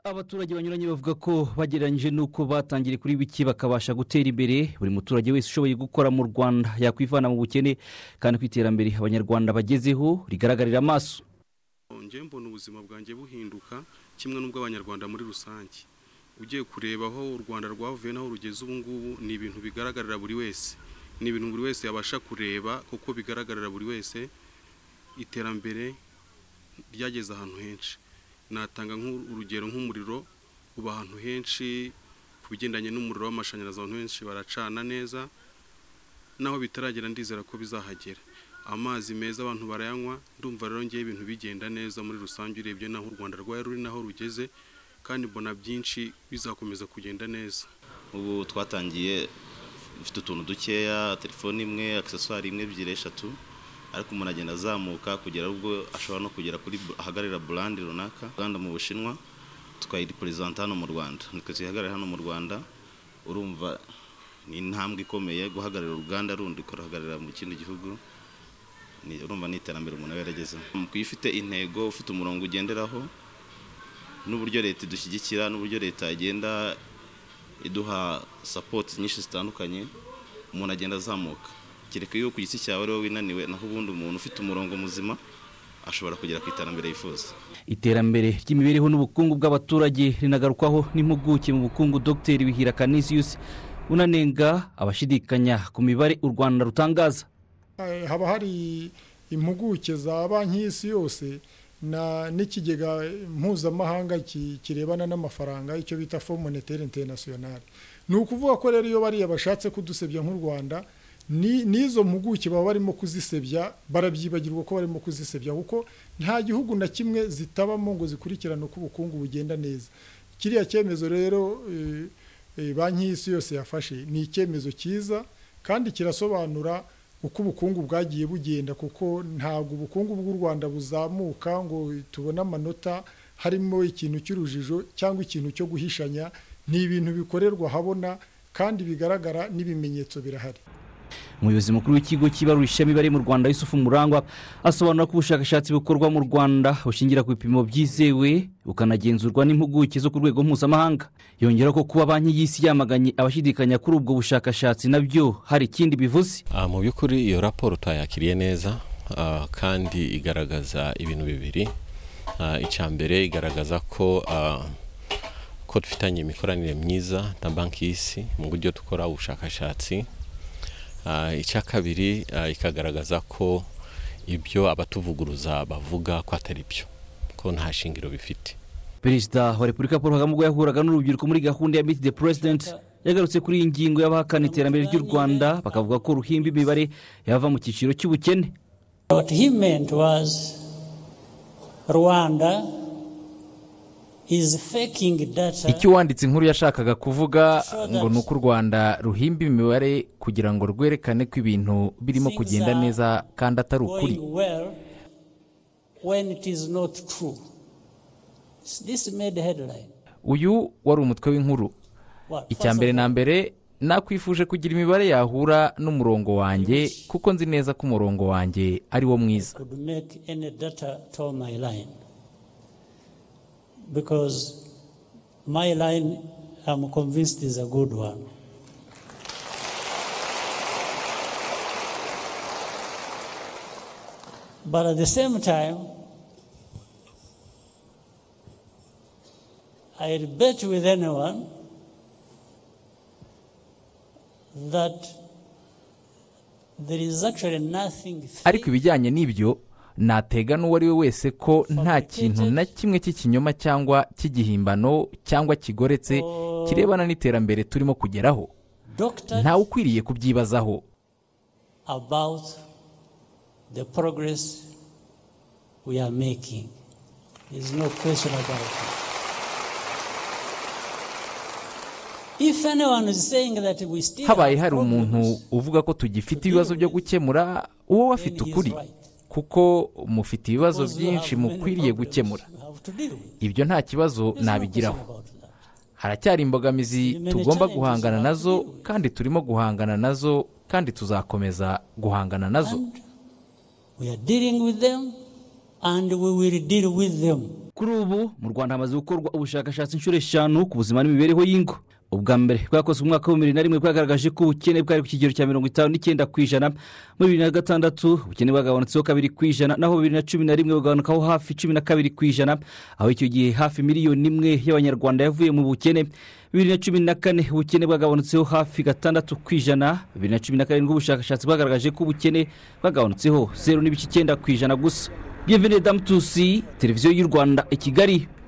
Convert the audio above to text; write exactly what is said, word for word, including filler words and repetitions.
Abaturage banyuranye bavuga ko bagereranyije nuko batangiriye kuri biki bakabasha gutera imbere. Buri muturage wese ushoboye gukora mu Rwanda yakwivana mu bukene kandi kwiterambere abanyarwanda bagezeho rigaragarira amaso. Nje mbona ubuzima bwanjye buhinduka kimwe n'ubwo abanyarwanda muri rusange. Ugiye kureba aho u Rwanda rwavuye naho rugeze ubu ngubu ni ibintu bigaragarira buri wese. Ni ibintu buri wese yabasha kureba kuko bigaragarira buri wese iterambere ryageze ahantu henshi. Natanga nk'urugero nk'umuriro uba ahantu henshi kubigendanye n'umuriro w'amashanyarazi abantu henshi baracana neza naho bitaragera ndizera ko bizahagera. Amazi meza abantu barayanywa, ndumva rero ngiye ibintu bigenda neza muri rusange urebye naho u Rwanda rwaye ruri naho rugeze kandi mbona byinshi bizakomeza kugenda neza. Ubu twatangiye ufite utuntu dukeya, telefone imwe, accessoire imwe, ebyiri, eshatu, ariko umuntu agenda azamuka kugera ubwo ashobora no kugera kuri ahagarira brand runaka. Uganda mu Bushinwa tukayirepresenta hano mu Rwanda, nitwe tuyihagarira hano mu Rwanda. Urumva ni intambwe ikomeye guhagarira Uganda rundi korahagarira mu kindi gihugu. Ni urumva ni iterambere umuntu yarageze. Mu kuyifite intego ufite umurongo ugenderaho n'uburyo leta idushyigikira n'uburyo leta agenda iduha support nyinshi zitandukanye, umuntu agenda azamuka. Kereka yo ku giti cyawe rero winaniwe naho ubundi umuntu ufite umurongo muzima ashobora kugera ku iterambere yifuza. Iterambere ry'imibereho n'ubukungu bw'abaturage rinagarukwaho n'impuguke mu bukungu Dr Bihira Canisius unanenga abashidikanya ku mibare u Rwanda rutangaza. Haba hari impuguke za banki y'isi yose na n'ikigega mpuzamahanga kirebana n'amafaranga icyo bita Fond Monetaire International. Ni ukuvuga ko rero iyo bari yabashatse kudusebya nk'u Rwanda ni nizo mpuguke baba barimo kuzisebya, barabyibagirwa ko barimo kuzisebya kuko nta gihugu na kimwe zitabamo ngo zikurikirane uko ubukungu bugenda neza. Kiriya cyemezo rero e, e, banki y'isi yose yafashe ni icyemezo cyiza kandi kirasobanura uko ubukungu bwagiye bugenda, kuko ntabwo ubukungu bw'u Rwanda buzamuka ngo tubone amanota harimo ikintu cy'urujijo cyangwa ikintu cyo guhishanya. Ni ibintu bikorerwa habona kandi bigaragara n'ibimenyetso birahari. Umuyobozi mukuru w'ikigo kibarurisha imibare mu Rwanda Yusufu Murangwa asobanura ko ubushakashatsi bukorwa mu Rwanda bushingira ku bipimo byizewe bukanagenzurwa n'impuguke zo ku rwego mpuzamahanga. Yongera ko kuba banki y'isi yamaganye abashidikanya kuri ubwo bushakashatsi nabyo hari ikindi bivuze. Mu by'ukuri iyo raporo twayakiriye neza kandi igaragaza ibintu bibiri. Icya mbere igaragaza ko ko dufitanye imikoranire myiza na banki y'isi mu buryo dukora ubushakashatsi. Icya kabiri ikagaragaza ko ibyo abatuvuguruza bavuga ko atari byo, ko nta shingiro bifite. Perezida wa Repubulika Paul Kagame ubwo yahuraga n'urubyiruko muri gahunda ya Meet the President yagarutse kuri iyi ngingo y'abahakana iterambere ry'u Rwanda, bakavuga ko ruhimba imibare yava mu cyiciro cy'ubukene. What he meant was Rwanda is faking data. Icyo wanditse inkuru yashakaga kuvuga ngo nuko u Rwanda ruhimba imibare kugira ngo rwerekane ko ibintu birimo kugenda neza kandi atari ukuri. When it is not true. This made headline. Uyu wari umutwe w'inkuru. Icyambere na mbere nakwifuje kugira imibare yahura n'umurongo wanjye kuko nzi neza ko umurongo wanjye ari wo mwiza. Because my line, I'm convinced, is a good one. But at the same time, I'd bet with anyone that there is actually nothing. Ariko ibijyanye n'ibyo natega n'uwari we wese ko nta kintu na kimwe cy'ikinyoma cyangwa cy'igihimbano cyangwa kigoretse kirebana n'iterambere turimo kugeraho. Nta ukwiriye kubyibazaho. About the progress we are making. There is no question about it. If anyone is saying that we still habaye hari umuntu uvuga ko tugifite ibibazo byo gukemura, uwo wafite ukuri. Kuko mufite ibibazo byinshi mukwiriye gukemura. Ibyo nta kibazo nabigiraho. Haracyari imbogamizi tugomba guhangana nazo kandi turimo guhangana nazo kandi tuzakomeza guhangana nazo. We are dealing with them and we will deal with them. Kuri ubu mu Rwanda hamaze gukorwa ubushakashatsi inshuro eshanu ku buzima n'imibereho y'ingo. Ubwa mbere bwakozwe mu mwaka wa bibiri na rimwe bwagaragaje ko ubukene bwari ku kigero cya mirongo itanu n'icyenda ku ijana, mu bibiri na gatandatu ubukene bwagabanutseho kabiri ku ijana, naho bibiri na cumi na rimwe bwagabanukaho hafi cumi na kabiri ku ijana, aho icyo gihe hafi miliyoni imwe y'abanyarwanda yavuye mu bukene. Bibiri na cumi na kane ubukene bwagabanutseho hafi gatandatu ku ijana, bibiri na cumi na karindwi ubushakashatsi bwagaragaje ko ubukene bwagabanutseho zeru n'ibice icyenda ku ijana gusa. Bienvenue dans Tusi, televiziyo y'u Rwanda i Kigali.